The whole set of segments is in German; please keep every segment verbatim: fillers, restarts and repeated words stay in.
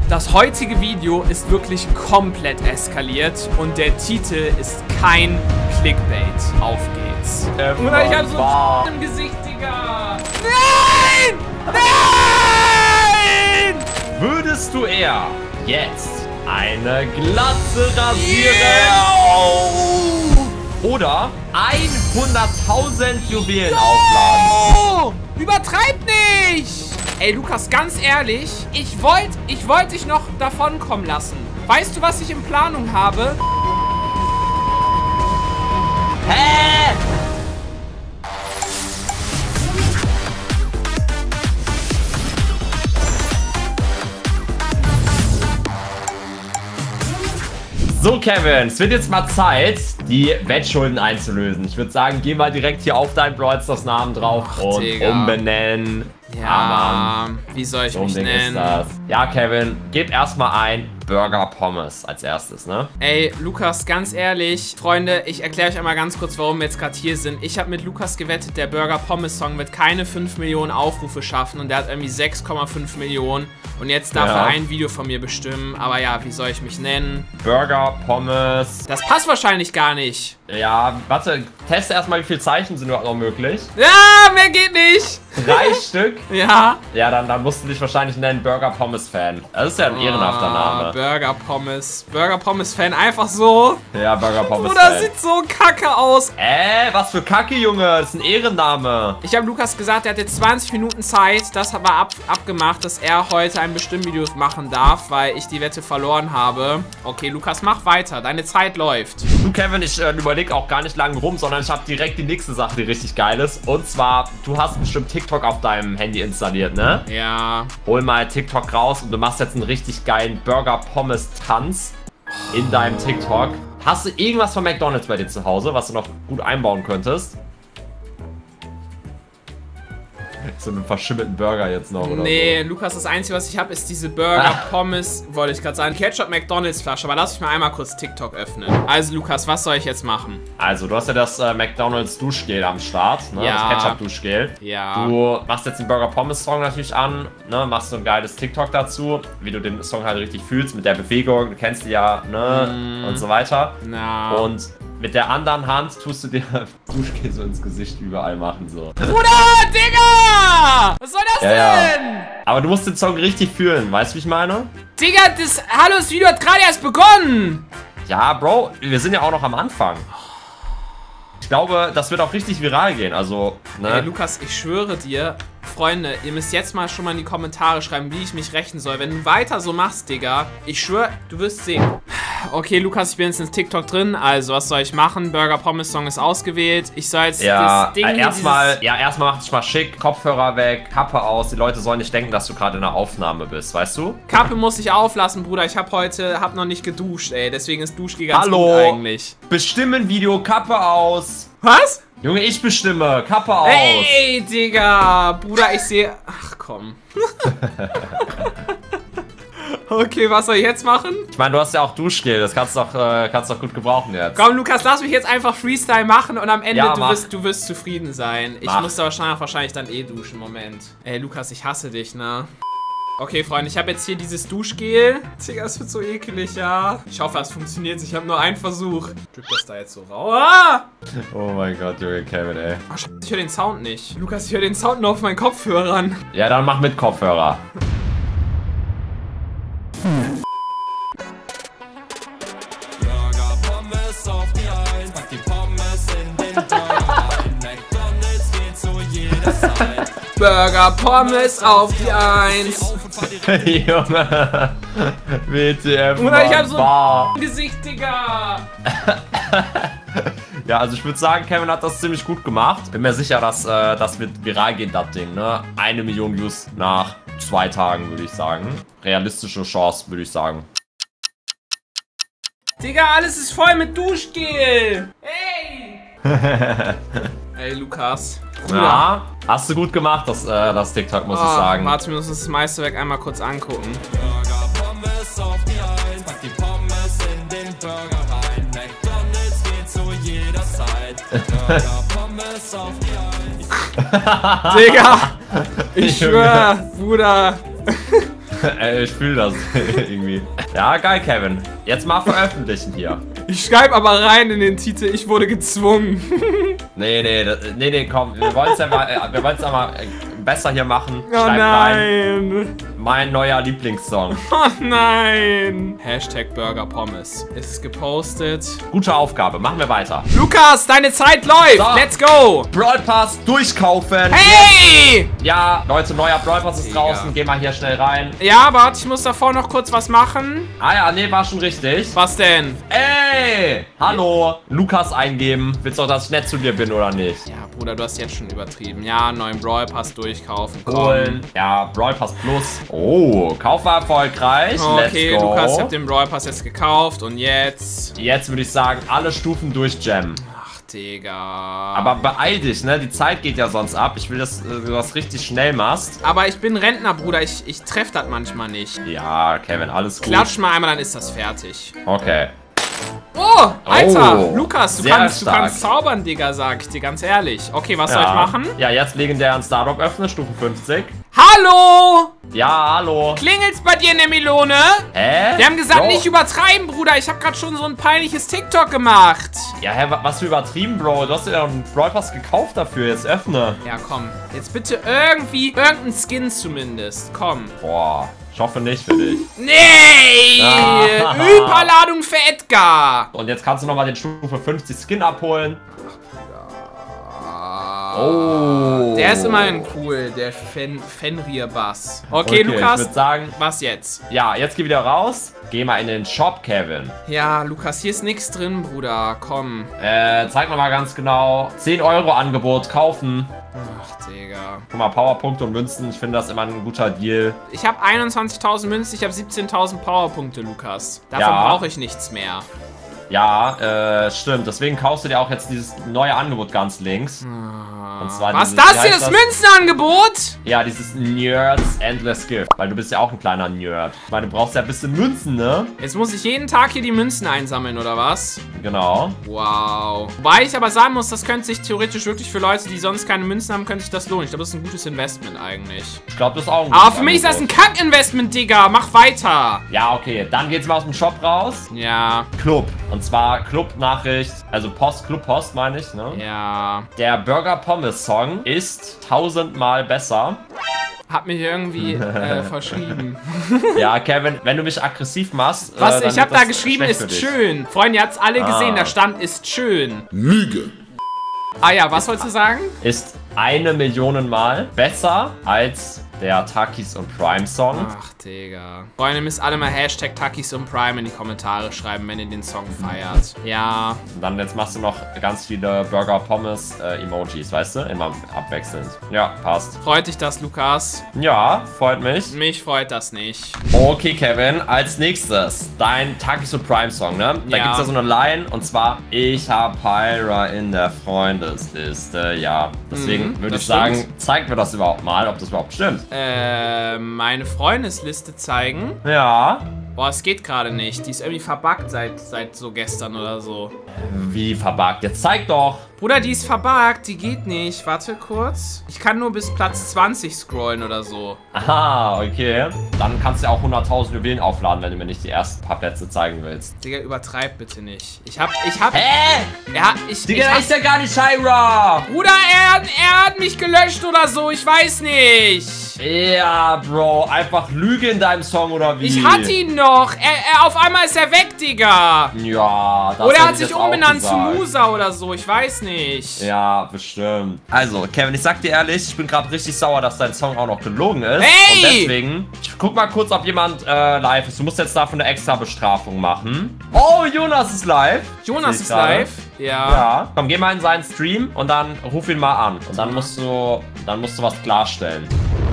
Das heutige Video ist wirklich komplett eskaliert und der Titel ist kein Clickbait. Auf geht's. Ähm, Oder ich hab so ein im Gesicht, Digga. Nein! Nein! Würdest du eher jetzt eine Glatze rasieren? Yeah! Oder hunderttausend Juwelen aufladen? Oh! Übertreib nicht! Ey, Lukas, ganz ehrlich, ich wollte ich wollt dich noch davon kommen lassen. Weißt du, was ich in Planung habe? Hä? So, Kevin, es wird jetzt mal Zeit, die Wettschulden einzulösen. Ich würde sagen, geh mal direkt hier auf deinen Brawl Stars Namen drauf Ach, und Digga. umbenennen. Ja, ah, wie soll ich so mich Ding nennen? Ist das. Ja, Kevin, gib erstmal ein Burger Pommes als erstes, ne? Ey, Lukas, ganz ehrlich, Freunde, ich erkläre euch einmal ganz kurz, warum wir jetzt gerade hier sind. Ich habe mit Lukas gewettet, der Burger Pommes Song wird keine fünf Millionen Aufrufe schaffen und der hat irgendwie sechs Komma fünf Millionen. Und jetzt darf ja. er ein Video von mir bestimmen. Aber ja, wie soll ich mich nennen? Burger Pommes. Das passt wahrscheinlich gar nicht. Ja, warte, teste erstmal, wie viele Zeichen sind überhaupt noch möglich. Ja, mehr geht nicht. Drei Stück? Ja. Ja, dann, dann musst du dich wahrscheinlich nennen Burger Pommes Fan. Das ist ja ein oh, ehrenhafter Name. Burger Pommes. Burger Pommes Fan, einfach so. Ja, Burger Pommes Bruder, Fan. Das sieht so kacke aus. Äh, was für Kacke, Junge. Das ist ein Ehrenname. Ich habe Lukas gesagt, er hat jetzt zwanzig Minuten Zeit. Das war ab, abgemacht, dass er heute ein bestimmtes Video machen darf, weil ich die Wette verloren habe. Okay, Lukas, mach weiter. Deine Zeit läuft. Du, Kevin, ich äh, überlege auch gar nicht lange rum, sondern ich habe direkt die nächste Sache, die richtig geil ist. Und zwar, du hast bestimmt TikTok auf deinem Handy installiert, ne? Ja. Hol mal TikTok raus und du machst jetzt einen richtig geilen Burger-Pommes-Tanz in deinem TikTok. Hast du irgendwas von McDonald's bei dir zu Hause, was du noch gut einbauen könntest? So einen verschimmelten Burger jetzt noch, oder? Nee, so. Lukas, das Einzige, was ich habe, ist diese Burger-Pommes, wollte ich gerade sagen, Ketchup-McDonalds-Flasche. Aber lass mich mal einmal kurz TikTok öffnen. Also, Lukas, was soll ich jetzt machen? Also, du hast ja das äh, McDonalds-Duschgel am Start, ne? Ja. Das Ketchup-Duschgel. Ja. Du machst jetzt den Burger-Pommes-Song natürlich an, ne? Machst so ein geiles TikTok dazu, wie du den Song halt richtig fühlst, mit der Bewegung, du kennst die ja, ne? Mm. Und so weiter. Na. Und mit der anderen Hand tust du dir Duschgel so ins Gesicht überall machen, so. Bruder, Digga! Was soll das ja, denn? Ja. Aber du musst den Song richtig fühlen, weißt du, wie ich meine? Digga, das Hallo, das Video hat gerade erst begonnen! Ja, Bro, wir sind ja auch noch am Anfang. Ich glaube, das wird auch richtig viral gehen, also, ne? Ey, Lukas, ich schwöre dir, Freunde, ihr müsst jetzt mal schon mal in die Kommentare schreiben, wie ich mich rächen soll. Wenn du weiter so machst, Digga, ich schwöre, du wirst sehen. Okay, Lukas, ich bin jetzt ins TikTok drin, also was soll ich machen? Burger Pommes Song ist ausgewählt. Ich soll jetzt ja, das Ding äh, erstmal, dieses... ja, erstmal mach dich mal schick, Kopfhörer weg, Kappe aus. Die Leute sollen nicht denken, dass du gerade in einer Aufnahme bist, weißt du? Kappe muss ich auflassen, Bruder. Ich habe heute, hab noch nicht geduscht, ey. Deswegen ist Duschgel ganz Hallo, gut eigentlich. Bestimmen Video, Kappe aus. Was? Junge, ich bestimme, Kappe aus. Ey, Digga, Bruder, ich sehe... Ach, komm. Okay, was soll ich jetzt machen? Ich meine, du hast ja auch Duschgel, das kannst du doch, äh, kannst doch gut gebrauchen jetzt. Komm, Lukas, lass mich jetzt einfach Freestyle machen und am Ende ja, du, wirst, du wirst zufrieden sein. Ich mach. muss da wahrscheinlich, wahrscheinlich dann eh duschen, Moment. Ey, Lukas, ich hasse dich, ne? Okay, Freunde, ich habe jetzt hier dieses Duschgel. Digga, das wird so ekelig, ja. Ich hoffe, es funktioniert. Ich habe nur einen Versuch. Drück das da jetzt so raus. Ah! Oh mein Gott, Junge, Kevin, ey. Oh, ich höre den Sound nicht. Lukas, ich höre den Sound nur auf meinen Kopfhörern. Ja, dann mach mit Kopfhörer. Burger Pommes auf die Eins. Junge. W T F. Oder ich hab so Bar. ein Gesicht, Digga. Ja, also ich würde sagen, Kevin hat das ziemlich gut gemacht. Bin mir sicher, dass äh, das wird viral gehen, das Ding, ne? Eine Million Views nach zwei Tagen, würde ich sagen. Realistische Chance, würde ich sagen. Digga, alles ist voll mit Duschgel. Hey. Ey, Lukas. Bruder. Ja, hast du gut gemacht, das, äh, das TikTok, muss oh, ich sagen. Warte, wir müssen das Meisterwerk einmal kurz angucken. Burger, Pommes auf die Eins, pack die Pommes in den Burger rein. McDonald's geht zu jeder Zeit. Burger, Pommes auf die Eins. Digga, ich schwör, Bruder. Ey, ich fühle das irgendwie. Ja, geil, Kevin. Jetzt mal veröffentlichen hier. Ich schreibe aber rein in den Titel, ich wurde gezwungen. Nee, nee, das, nee, nee, komm. Wir wollen es ja mal, äh, wir wollen es mal äh, besser hier machen. Oh Schreib nein. rein. Mein neuer Lieblingssong. Oh nein. Hashtag Burger Pommes. Ist gepostet. Gute Aufgabe. Machen wir weiter. Lukas, deine Zeit läuft. So. Let's go. Brawl Pass durchkaufen. Hey. Ja, Leute, neuer Brawl Pass ist Digga. draußen. Geh mal hier schnell rein. Ja, warte, ich muss davor noch kurz was machen. Ah ja, nee, war schon richtig. Was denn? Ey, hallo. Lukas eingeben. Willst du doch, dass ich nett zu dir bin oder nicht? Ja, Bruder, du hast jetzt schon übertrieben. Ja, neuen Brawl Pass durchkaufen. Komm. Holen. Ja, Brawl Pass Plus. Oh, Kauf war erfolgreich. Okay, Let's go. Lukas, ich hab den Brawl Pass jetzt gekauft und jetzt... Jetzt würde ich sagen, alle Stufen durchjammen. Ach, Digga. Aber beeil dich, ne? Die Zeit geht ja sonst ab. Ich will, dass äh, du das richtig schnell machst. Aber ich bin Rentner, Bruder. Ich, ich treff das manchmal nicht. Ja, Kevin, alles gut. Klatsch mal einmal, dann ist das fertig. Okay. Oh, Alter. Oh, Lukas, du sehr kannst, du stark. kannst zaubern, Digga, sag ich dir ganz ehrlich. Okay, was soll Ja. ich machen? Ja, jetzt legendären Stardrop öffnen, Stufe fünfzig. Hallo! Ja, hallo. Klingelt's bei dir in der Melone? Hä? Wir haben gesagt, Jo. nicht übertreiben, Bruder. Ich habe gerade schon so ein peinliches TikTok gemacht. Ja, hä, wa- was für übertrieben, Bro. Du hast dir ja einen Brawl Pass gekauft dafür. Jetzt öffne. Ja, komm. Jetzt bitte irgendwie, irgendein Skin zumindest. Komm. Boah, ich hoffe nicht für dich. Nee! Ah. Überladung für Edgar. Und jetzt kannst du nochmal den Stufe fünfzig Skin abholen. Oh. Der ist immerhin cool, der Fen Fenrir-Bass. Okay, Okay, ich Lukas, würde sagen, was jetzt? ja, jetzt geh wieder raus. Geh mal in den Shop, Kevin. Ja, Lukas, hier ist nichts drin, Bruder. Komm. Äh, zeig mir mal ganz genau. zehn Euro Angebot, kaufen. Ach, Digga. Guck mal, Powerpunkte und Münzen. Ich finde das immer ein guter Deal. Ich habe einundzwanzigtausend Münzen, ich habe siebzehntausend Powerpunkte, Lukas. Davon Ja. brauche ich nichts mehr. Ja, äh, stimmt. Deswegen kaufst du dir auch jetzt dieses neue Angebot ganz links. Und zwar Was, dieses, das wie hier, heißt das Münzenangebot? Ja, dieses Nerds Endless Gift. Weil du bist ja auch ein kleiner Nerd. Ich meine, du brauchst ja ein bisschen Münzen, ne? Jetzt muss ich jeden Tag hier die Münzen einsammeln, oder was? Genau. Wow. Wobei ich aber sagen muss, das könnte sich theoretisch wirklich für Leute, die sonst keine Münzen haben, könnte sich das lohnen. Ich glaube, das ist ein gutes Investment eigentlich. Ich glaube, das ist auch ein Aber gutes für mich ist das ein Angebot. Kack-Investment, Digga. Mach weiter. Ja, okay. Dann geht's mal aus dem Shop raus. Ja, Club. Und zwar Club-Nachricht. Also Post, Club-Post meine ich, ne? ja. Der Burger Pommes Song ist tausendmal besser. Hab mich irgendwie äh, verschrieben. Ja, Kevin, wenn du mich aggressiv machst. Was? äh, dann Ich hab wird da das geschrieben, schlecht für ist dich. schön. Freunde, ihr habt's alle gesehen, Ah. da stand, ist schön. Lüge. Ah ja, was wolltest du sagen? Ist eine Million Mal besser als der Takis und Prime Song. Ach, Digga. Freunde, ihr müsst alle mal Hashtag Takis und Prime in die Kommentare schreiben, wenn ihr den Song feiert. Ja. Und dann jetzt machst du noch ganz viele Burger Pommes äh, Emojis, weißt du? Immer abwechselnd. Ja, passt. Freut dich das, Lukas? Ja, freut mich. Mich freut das nicht. Okay, Kevin, als nächstes dein Takis und Prime Song, ne? Da Ja. gibt's ja so eine Line und zwar: Ich hab Pyra in der Freundesliste. Ja, deswegen Mhm, würde das ich sagen, stimmt. zeig mir das überhaupt mal, ob das überhaupt stimmt. Äh, meine Freundesliste zeigen. Ja. Boah, es geht gerade nicht. Die ist irgendwie verbuggt seit, seit so gestern oder so. Wie verbuggt? Jetzt zeig doch. Bruder, die ist verbuggt. Die geht nicht. Warte kurz. Ich kann nur bis Platz zwanzig scrollen oder so. Aha, okay. Dann kannst du auch hunderttausend Juwelen aufladen, wenn du mir nicht die ersten paar Plätze zeigen willst. Digga, übertreib bitte nicht. Ich hab, ich hab... Hä? Ja, ich, Digga, ich da hab, ist ja gar nicht Hyra. Bruder, er, er hat mich gelöscht oder so. Ich weiß nicht. Ja, Bro. Einfach Lüge in deinem Song oder wie? Ich hatte ihn noch. Er, er, auf einmal ist er weg, Digga. Ja, das Oder er hätte hat ich sich jetzt auch umbenannt zu gesagt. Musa oder so. Ich weiß nicht. Ja, bestimmt. Also, Kevin, ich sag dir ehrlich, ich bin gerade richtig sauer, dass dein Song auch noch gelogen ist. Hey! Und deswegen, ich guck mal kurz, ob jemand äh, live ist. Du musst jetzt dafür eine extra Bestrafung machen. Oh, Jonas ist live. Jonas Sehe ich ist gerade. live. Ja. Ja. Komm, geh mal in seinen Stream und dann ruf ihn mal an. Und dann musst du, dann musst du was klarstellen.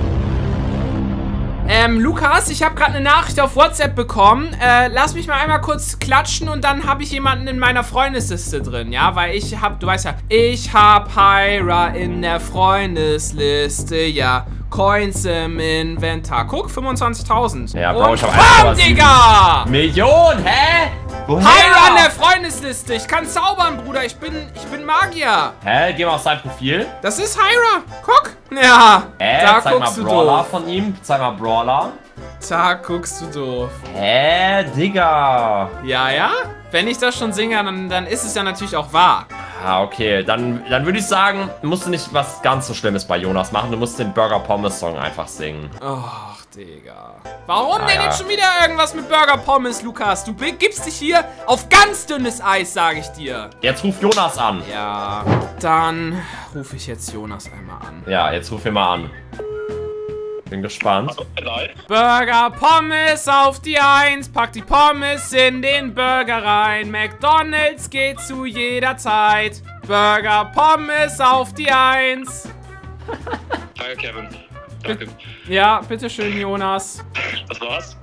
Ähm, Lukas, ich habe gerade eine Nachricht auf WhatsApp bekommen. Äh, lass mich mal einmal kurz klatschen und dann habe ich jemanden in meiner Freundesliste drin, ja? Weil ich hab, du weißt ja, ich hab Hyra in der Freundesliste, ja. Coins im Inventar. Guck, fünfundzwanzigtausend. Ja, Bro, Und ich hab bam, eins Komma sieben Digga! Million, hä? Woher? Hyra an der Freundesliste. Ich kann zaubern, Bruder. Ich bin, ich bin Magier. Hä? Geh mal auf sein Profil. Das ist Hyra. Guck. Ja, Hä? da Zeig mal guckst du Brawler doof. von ihm. Zeig mal Brawler. Tag guckst du doof. Hä, Digga. Ja, ja? Wenn ich das schon singe, dann, dann ist es ja natürlich auch wahr. Ah, okay. Dann, dann würde ich sagen, musst du nicht was ganz so Schlimmes bei Jonas machen. Du musst den Burger Pommes Song einfach singen. Ach, Digga. Warum Ah, denn ja. jetzt schon wieder irgendwas mit Burger Pommes, Lukas? Du gibst dich hier auf ganz dünnes Eis, sage ich dir. Jetzt ruf Jonas an. Ja, dann rufe ich jetzt Jonas einmal an. Ja, jetzt ruf ihn mal an. Bin gespannt. Burger Pommes auf die Eins, pack die Pommes in den Burger rein. McDonald's geht zu jeder Zeit. Burger Pommes auf die Eins. Danke, Kevin. Danke. Ja, bitteschön, Jonas. Das war's?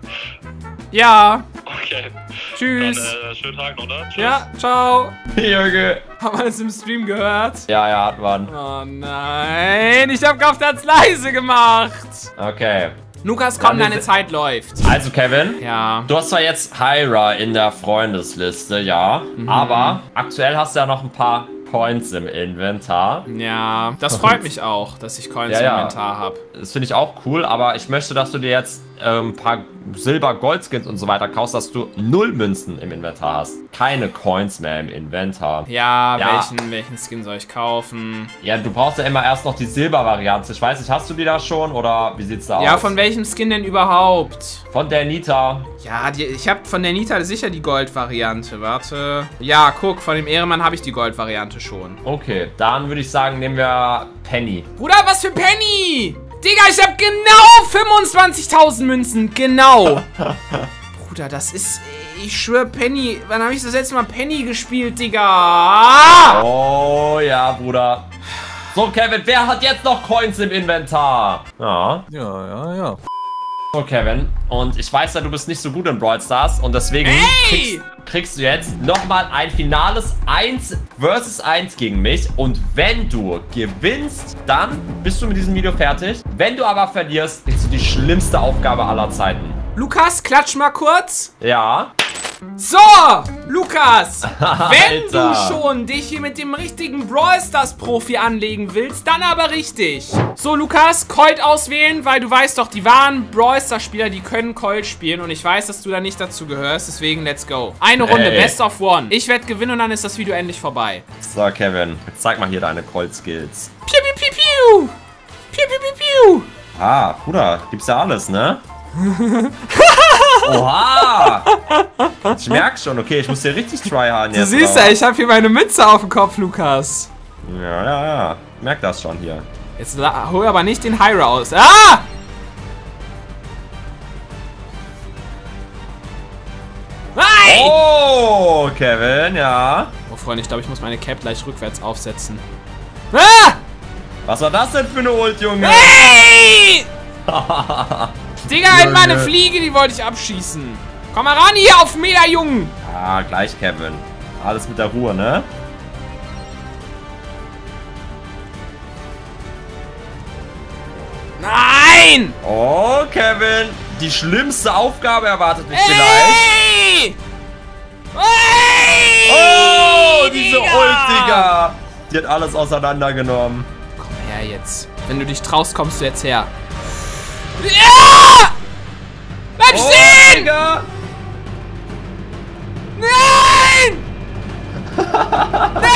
Ja, Okay. tschüss. Dann, äh, schönen Tag noch, ne? Tschüss. Ja, ciao. Jürgen. Haben wir das im Stream gehört? Ja, ja, hat man. Oh nein, ich hab gehofft, er hat's leise gemacht. Okay. Lukas, komm, Dann deine ist- Zeit läuft. Also, Kevin. Ja. Du hast zwar jetzt Hyra in der Freundesliste, ja. Mhm. Aber aktuell hast du ja noch ein paar Coins im Inventar. Ja, das freut mich auch, dass ich Coins Ja, im ja. Inventar habe. Das finde ich auch cool, aber ich möchte, dass du dir jetzt ähm, ein paar Silber-Goldskins und so weiter kaufst, dass du null Münzen im Inventar hast. Keine Coins mehr im Inventar. Ja, Ja. Welchen, welchen Skin soll ich kaufen? Ja, du brauchst ja immer erst noch die Silber-Variante. Ich weiß nicht, hast du die da schon oder wie sieht's da Ja, aus? von welchem Skin denn überhaupt? Von der Nita. Ja, die, ich habe von der Nita sicher die Gold-Variante. Warte. Ja, guck, von dem Ehrenmann habe ich die Gold-Variante schon. Okay, dann würde ich sagen, nehmen wir Penny. Bruder, was für Penny? Digga, ich habe genau fünfundzwanzigtausend Münzen. Genau. Bruder, das ist... Ich schwöre, Penny... Wann habe ich das letzte Mal Penny gespielt, Digga? Oh ja, Bruder. So, Kevin, wer hat jetzt noch Coins im Inventar? Ja. Ja, ja, ja. So, Kevin. Und ich weiß ja, du bist nicht so gut in Brawl Stars. Und deswegen Hey! kriegst, kriegst du jetzt nochmal ein finales eins versus eins gegen mich. Und wenn du gewinnst, dann bist du mit diesem Video fertig. Wenn du aber verlierst, kriegst du die schlimmste Aufgabe aller Zeiten. Lukas, klatsch mal kurz. Ja. So, Lukas, wenn du Alter. schon dich hier mit dem richtigen Brawl Stars Profi anlegen willst, dann aber richtig. So, Lukas, Colt auswählen, weil du weißt doch, die wahren Brawl Stars Spieler, die können Colt spielen und ich weiß, dass du da nicht dazu gehörst, deswegen let's go. Eine Runde, Ey. Best of One. Ich werde gewinnen und dann ist das Video endlich vorbei. So, Kevin. Jetzt zeig mal hier deine Colt-Skills. Piu, piu, piu, piu. Piu, piu, piu, piu. Ah, Bruder, gibt's ja alles, ne? Oha! Ich merk schon, okay, ich muss hier richtig tryharden Du jetzt. siehst oder? ja, ich habe hier meine Mütze auf dem Kopf, Lukas. Ja, ja, ja. Ich merk das schon hier. Jetzt la- hol aber nicht den Hyra aus. Ah! Nein! Oh, Kevin, ja. Oh, Freunde, ich glaube, ich muss meine Cap gleich rückwärts aufsetzen. Ah! Was war das denn für eine Ult, Junge? Hey! Digga, Junge. einmal eine Fliege, die wollte ich abschießen. Komm mal ran hier auf Meter, Jungen. Ah, gleich, Kevin. Alles mit der Ruhe, ne? Nein! Oh, Kevin. Die schlimmste Aufgabe erwartet mich vielleicht. Hey! Hey! Oh, diese Digga! Ult, Digga. Die hat alles auseinandergenommen. Komm her jetzt. Wenn du dich traust, kommst du jetzt her. Ja! Bleib Oh, stehen! Digga. Nein! Nein!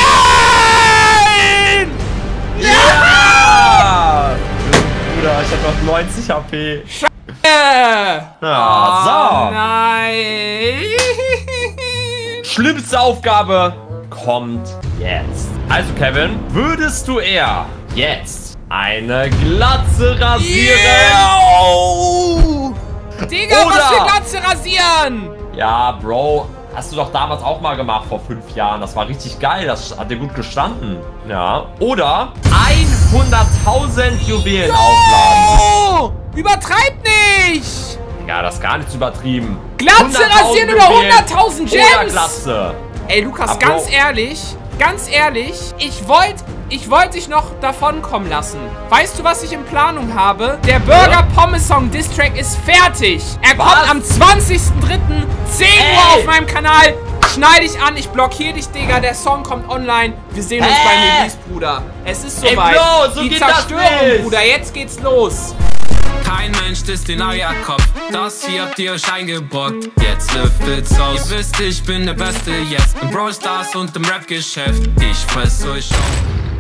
Ja! Bruder, ich hab noch neunzig H P. Äh. Ah, Oh, nein! so. Schlimmste Aufgabe kommt jetzt. Also, Kevin, würdest du eher jetzt eine Glatze rasieren? Yo! Digga, was Oder- für Glatze rasieren! Ja, Bro. Hast du doch damals auch mal gemacht vor fünf Jahren. Das war richtig geil. Das hat dir gut gestanden. Ja. Oder hunderttausend Juwelen aufladen. Oh! Übertreib nicht! Ja, das ist gar nicht übertrieben. Glatze hunderttausend rasieren über Juwelen hunderttausend Oder Gems! Glatze. Ey, Lukas, Ah, Bro. ganz ehrlich, ganz ehrlich, ich wollte ich wollt dich noch davonkommen lassen. Weißt du, was ich in Planung habe? Der Burger Pommes Song Distrack ist fertig. Er Was? kommt am zwanzigsten dritten zehn Uhr Ey. auf meinem Kanal. Schnall dich an, ich blockiere dich, Digga. Der Song kommt online. Wir sehen uns Hä? beim Release, Bruder. Es ist Ey, soweit. Bro, so Die geht das Zerstörung, nicht. Bruder. Jetzt geht's los. Kein Mensch ist den Eierkopf, das hier habt ihr euch eingebrockt. Jetzt lüftet's aus. Ihr wisst, ich bin der Beste jetzt im Brawl Stars und im Rap-Geschäft. Ich fress euch auf.